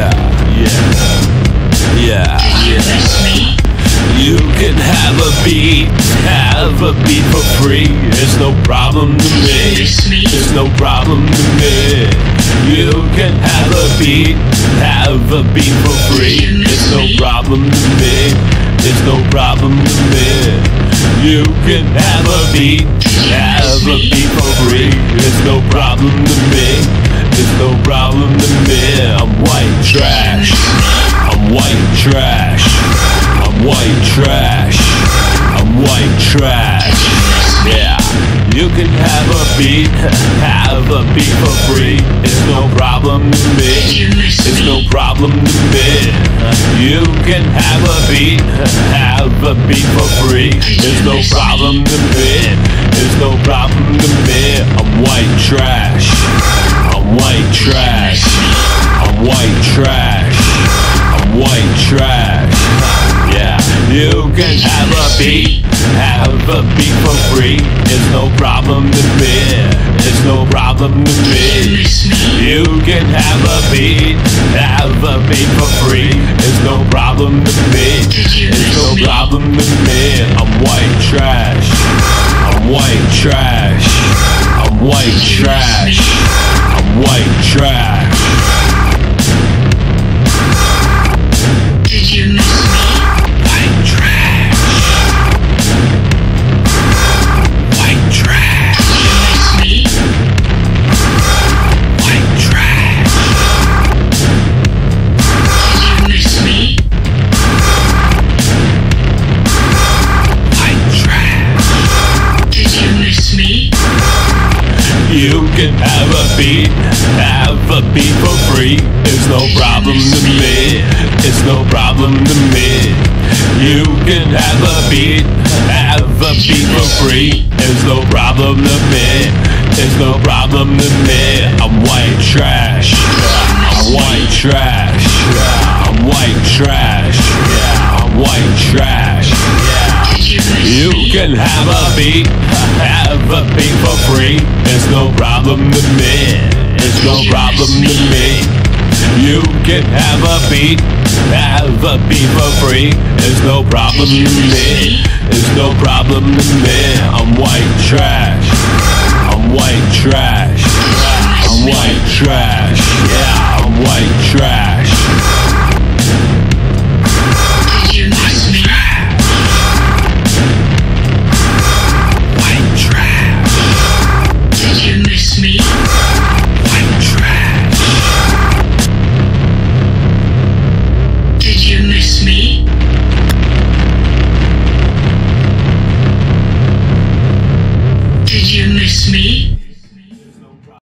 Yeah, yeah. You can have a beat for free. It's no problem to me. It's no problem to me. You can have a beat for free. It's no problem to me. It's no problem to me. You can have a beat for free. It's no problem to me. It's no problem to me. I'm white trash. I'm white trash. I'm white trash. I'm white trash. Yeah. You can have a beat for free. It's no problem to me. It's no problem to me. You can have a beat for free. It's no problem to me. It's no problem to me. I'm white trash. I'm white trash. I'm white trash. I'm white trash. Yeah. You can have a beat for free. It's no problem to me. It's no problem to me. You can have a beat for free. It's no problem to me. It's no problem to me. I'm white trash. I'm white trash. I'm white trash. I'm white trash. Did you miss me? White trash. White trash. Did you miss me? White trash. Did you miss me? White trash. Did you miss me? You can have a beat for free. It's no problem to me. It's no problem to me. You can have a beat for free. It's no problem to me. It's no problem to me. I'm white trash. I'm white trash. I'm white trash. I'm white trash. Did you miss You me? can have a beat for free. It's no problem to me. It's no problem to me. You can have a beat for free. It's no problem to me. It's no problem to me. I'm white trash. I'm white trash. I'm white trash.